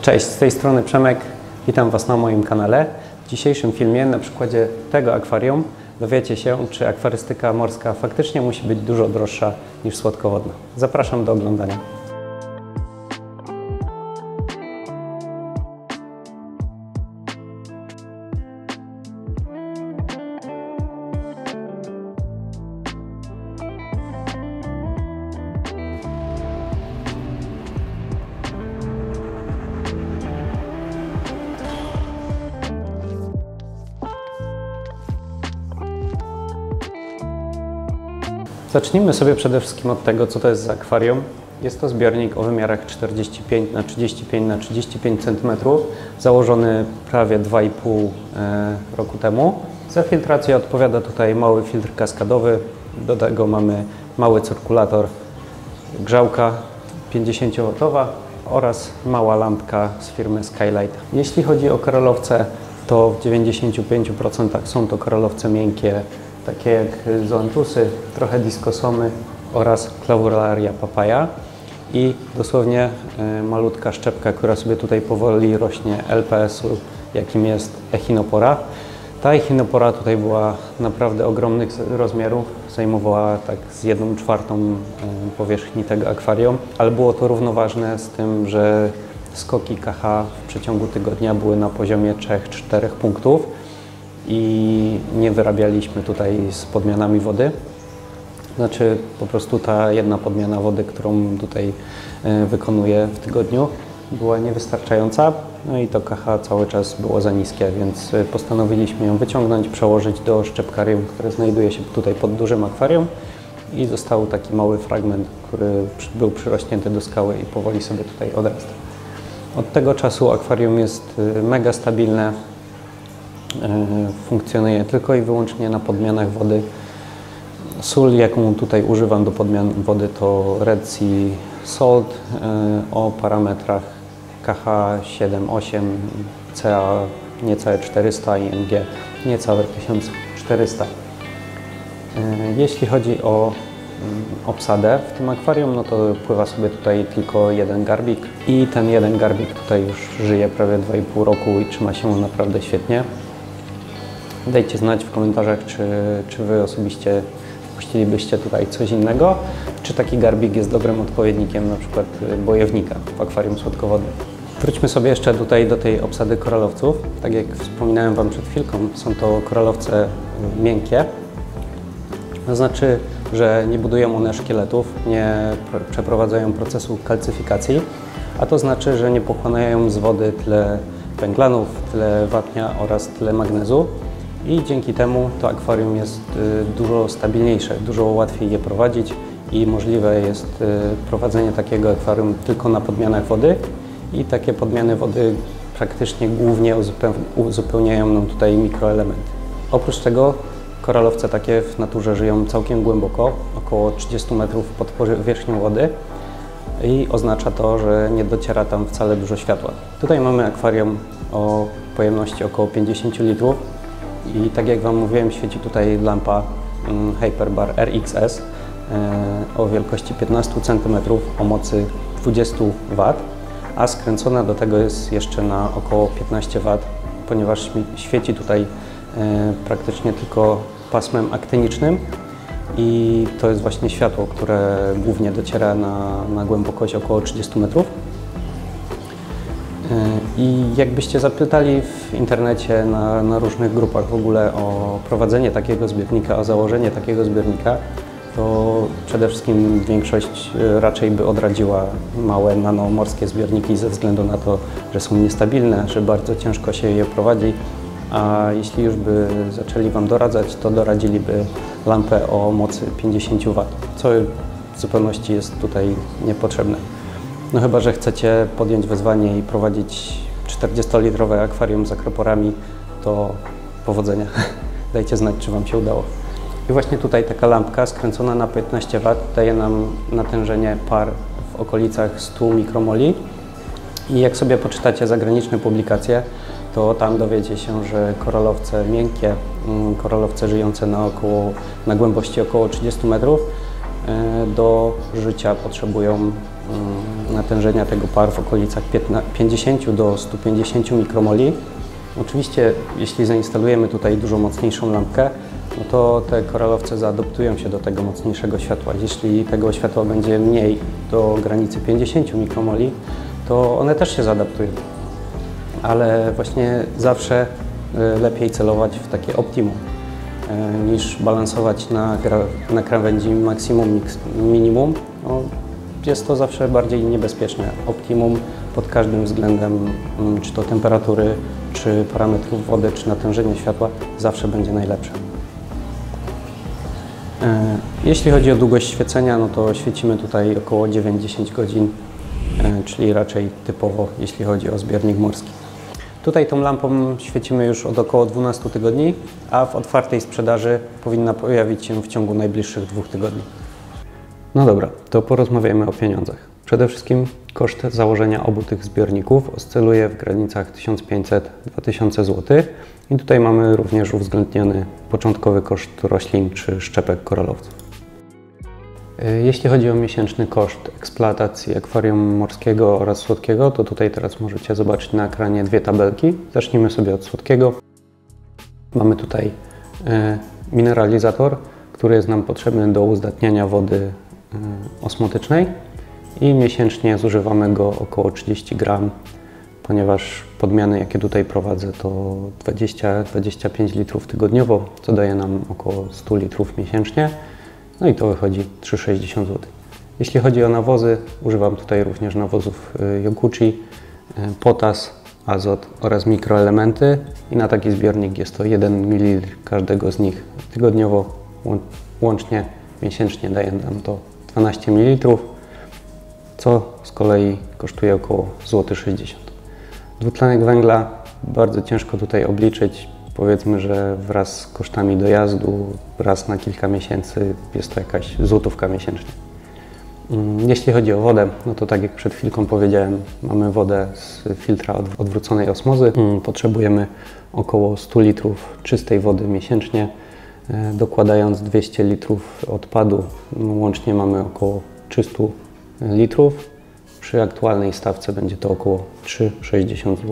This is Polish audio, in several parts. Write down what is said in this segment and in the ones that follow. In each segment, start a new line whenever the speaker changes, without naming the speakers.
Cześć, z tej strony Przemek, witam Was na moim kanale. W dzisiejszym filmie na przykładzie tego akwarium dowiecie się, czy akwarystyka morska faktycznie musi być dużo droższa niż słodkowodna. Zapraszam do oglądania. Zacznijmy sobie przede wszystkim od tego, co to jest za akwarium. Jest to zbiornik o wymiarach 45 na 35 na 35 cm, założony prawie 2,5 roku temu. Za filtrację odpowiada tutaj mały filtr kaskadowy, do tego mamy mały cyrkulator, grzałka 50W oraz mała lampka z firmy Skylight. Jeśli chodzi o koralowce, to w 95% są to koralowce miękkie, takie jak zoanthusy, trochę diskosomy oraz Clavularia papaya i dosłownie malutka szczepka, która sobie tutaj powoli rośnie LPS-u, jakim jest echinopora. Ta echinopora tutaj była naprawdę ogromnych rozmiarów, zajmowała tak z 1/4 powierzchni tego akwarium, ale było to równoważne z tym, że skoki KH w przeciągu tygodnia były na poziomie 3-4 punktów. I nie wyrabialiśmy tutaj z podmianami wody. Znaczy po prostu ta jedna podmiana wody, którą tutaj wykonuję w tygodniu, była niewystarczająca. No i to KH cały czas było za niskie, więc postanowiliśmy ją wyciągnąć, przełożyć do szczepkarium, które znajduje się tutaj pod dużym akwarium i został taki mały fragment, który był przyrośnięty do skały i powoli sobie tutaj odrasta. Od tego czasu akwarium jest mega stabilne. Funkcjonuje tylko i wyłącznie na podmianach wody. Sól, jaką tutaj używam do podmian wody, to Red Sea Salt o parametrach KH7,8, CA niecałe 400 i MG niecałe 1400. Jeśli chodzi o obsadę w tym akwarium, no to pływa sobie tutaj tylko jeden garbik i ten jeden garbik tutaj już żyje prawie 2,5 roku i trzyma się naprawdę świetnie. Dajcie znać w komentarzach, czy Wy osobiście puścilibyście tutaj coś innego, czy taki garbik jest dobrym odpowiednikiem na przykład bojownika w akwarium słodkowodnym. Wróćmy sobie jeszcze tutaj do tej obsady koralowców. Tak jak wspominałem Wam przed chwilką, są to koralowce miękkie. To znaczy, że nie budują one szkieletów, nie przeprowadzają procesu kalcyfikacji, a to znaczy, że nie pochłaniają z wody tyle węglanów, tyle wapnia oraz tyle magnezu. I dzięki temu to akwarium jest dużo stabilniejsze, dużo łatwiej je prowadzić i możliwe jest prowadzenie takiego akwarium tylko na podmianach wody i takie podmiany wody praktycznie głównie uzupełniają nam tutaj mikroelementy. Oprócz tego koralowce takie w naturze żyją całkiem głęboko, około 30 metrów pod powierzchnią wody i oznacza to, że nie dociera tam wcale dużo światła. Tutaj mamy akwarium o pojemności około 50 litrów. I tak jak Wam mówiłem, świeci tutaj lampa Hyperbar RXS o wielkości 15 cm o mocy 20 W, a skręcona do tego jest jeszcze na około 15 W, ponieważ świeci tutaj praktycznie tylko pasmem aktynicznym i to jest właśnie światło, które głównie dociera na głębokość około 30 metrów. I jakbyście zapytali w internecie na różnych grupach w ogóle o prowadzenie takiego zbiornika, o założenie takiego zbiornika, to przede wszystkim większość raczej by odradziła małe nanomorskie zbiorniki ze względu na to, że są niestabilne, że bardzo ciężko się je prowadzi, a jeśli już by zaczęli Wam doradzać, to doradziliby lampę o mocy 50 W, co w zupełności jest tutaj niepotrzebne. No chyba że chcecie podjąć wyzwanie i prowadzić 40-litrowe akwarium z akroporami, to powodzenia. Dajcie znać, czy Wam się udało. I właśnie tutaj taka lampka skręcona na 15 W daje nam natężenie par w okolicach 100 mikromoli. I jak sobie poczytacie zagraniczne publikacje, to tam dowiecie się, że koralowce miękkie, koralowce żyjące na głębokości około 30 metrów, do życia potrzebują natężenia tego par w okolicach 50 do 150 mikromoli. Oczywiście, jeśli zainstalujemy tutaj dużo mocniejszą lampkę, no to te koralowce zaadoptują się do tego mocniejszego światła. Jeśli tego światła będzie mniej, do granicy 50 mikromoli, to one też się zaadaptują. Ale właśnie zawsze lepiej celować w takie optimum, niż balansować na krawędzi maksimum, minimum. No, jest to zawsze bardziej niebezpieczne. Optimum pod każdym względem, czy to temperatury, czy parametrów wody, czy natężenia światła, zawsze będzie najlepsze. Jeśli chodzi o długość świecenia, no to świecimy tutaj około 9-10 godzin, czyli raczej typowo, jeśli chodzi o zbiornik morski. Tutaj tą lampą świecimy już od około 12 tygodni, a w otwartej sprzedaży powinna pojawić się w ciągu najbliższych 2 tygodni. No dobra, to porozmawiajmy o pieniądzach. Przede wszystkim koszt założenia obu tych zbiorników oscyluje w granicach 1500–2000 zł i tutaj mamy również uwzględniony początkowy koszt roślin czy szczepek koralowców. Jeśli chodzi o miesięczny koszt eksploatacji akwarium morskiego oraz słodkiego, to tutaj teraz możecie zobaczyć na ekranie dwie tabelki. Zacznijmy sobie od słodkiego. Mamy tutaj mineralizator, który jest nam potrzebny do uzdatniania wody osmotycznej i miesięcznie zużywamy go około 30 gram, ponieważ podmiany, jakie tutaj prowadzę, to 20–25 litrów tygodniowo, co daje nam około 100 litrów miesięcznie. No i to wychodzi 3,60 zł. Jeśli chodzi o nawozy, używam tutaj również nawozów Yoguchi, potas, azot oraz mikroelementy i na taki zbiornik jest to 1 ml każdego z nich tygodniowo, łącznie miesięcznie daje nam to 12 ml, co z kolei kosztuje około 0,60 zł. Dwutlenek węgla bardzo ciężko tutaj obliczyć. Powiedzmy, że wraz z kosztami dojazdu raz na kilka miesięcy jest to jakaś złotówka miesięcznie. Jeśli chodzi o wodę, no to tak jak przed chwilką powiedziałem, mamy wodę z filtra odwróconej osmozy. Potrzebujemy około 100 litrów czystej wody miesięcznie, dokładając 200 litrów odpadu. Łącznie mamy około 300 litrów. Przy aktualnej stawce będzie to około 3,60 zł.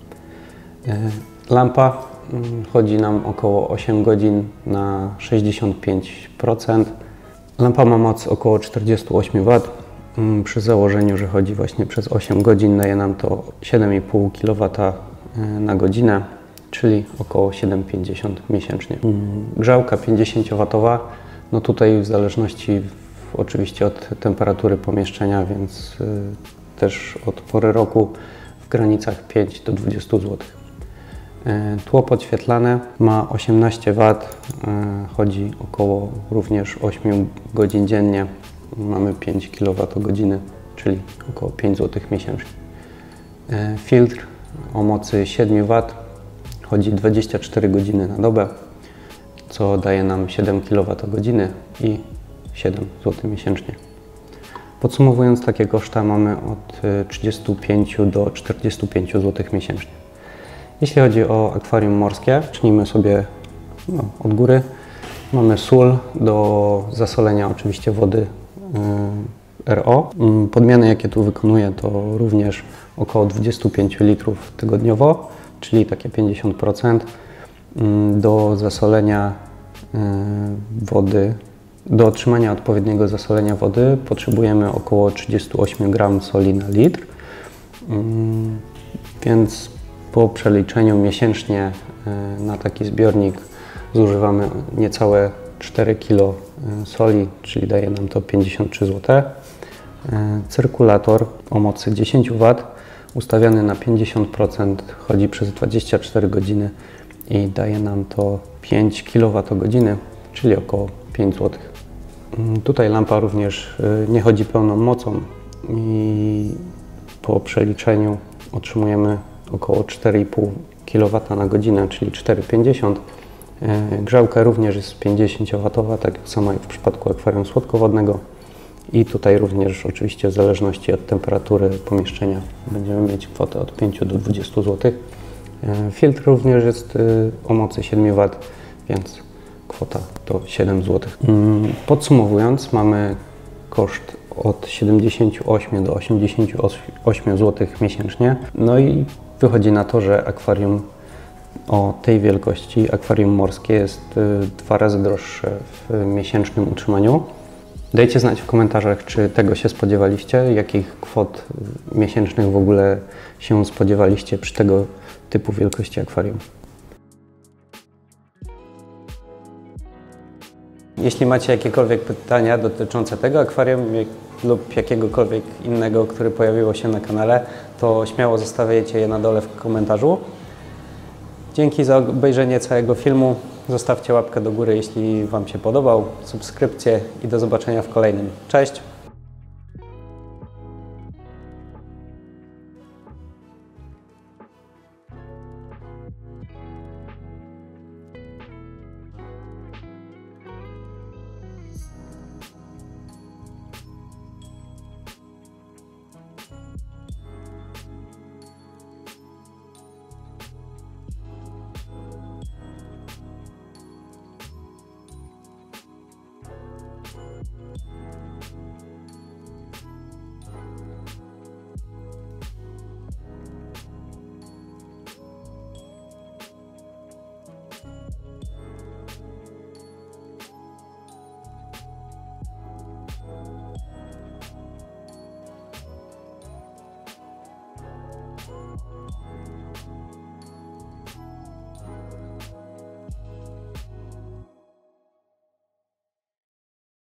Lampa chodzi nam około 8 godzin na 65%. Lampa ma moc około 48 W. Przy założeniu, że chodzi właśnie przez 8 godzin, daje nam to 7,5 kW na godzinę, czyli około 7,50 miesięcznie. Grzałka 50W, no tutaj w zależności oczywiście od temperatury pomieszczenia, więc też od pory roku w granicach 5 do 20 zł. Tło podświetlane ma 18 W, chodzi około również 8 godzin dziennie. Mamy 5 kWh, czyli około 5 zł miesięcznie. Filtr o mocy 7 W chodzi 24 godziny na dobę, co daje nam 7 kWh i 7 zł miesięcznie. Podsumowując, takie koszta mamy od 35 do 45 zł miesięcznie. Jeśli chodzi o akwarium morskie, zacznijmy sobie od góry. Mamy sól do zasolenia oczywiście wody RO. Podmiany, jakie tu wykonuję, to również około 25 litrów tygodniowo, czyli takie 50%. Do zasolenia wody, do otrzymania odpowiedniego zasolenia wody potrzebujemy około 38 gram soli na litr, więc po przeliczeniu miesięcznie na taki zbiornik zużywamy niecałe 4 kg soli, czyli daje nam to 53 zł. Cyrkulator o mocy 10 W, ustawiony na 50%, chodzi przez 24 godziny i daje nam to 5 kWh, czyli około 5 zł. Tutaj lampa również nie chodzi pełną mocą i po przeliczeniu otrzymujemy około 4,5 kW na godzinę, czyli 4,50. Grzałka również jest 50W, tak samo jak w przypadku akwarium słodkowodnego. I tutaj również oczywiście w zależności od temperatury pomieszczenia będziemy mieć kwotę od 5 do 20 zł. Filtr również jest o mocy 7 W, więc kwota to 7 zł. Podsumowując, mamy koszt od 78 do 88 zł miesięcznie. No i wychodzi na to, że akwarium o tej wielkości, akwarium morskie, jest 2 razy droższe w miesięcznym utrzymaniu. Dajcie znać w komentarzach, czy tego się spodziewaliście, jakich kwot miesięcznych w ogóle się spodziewaliście przy tego typu wielkości akwarium. Jeśli macie jakiekolwiek pytania dotyczące tego akwarium lub jakiegokolwiek innego, które pojawiło się na kanale, to śmiało zostawiajcie je na dole w komentarzu. Dzięki za obejrzenie całego filmu. Zostawcie łapkę do góry, jeśli Wam się podobał, subskrypcję i do zobaczenia w kolejnym. Cześć!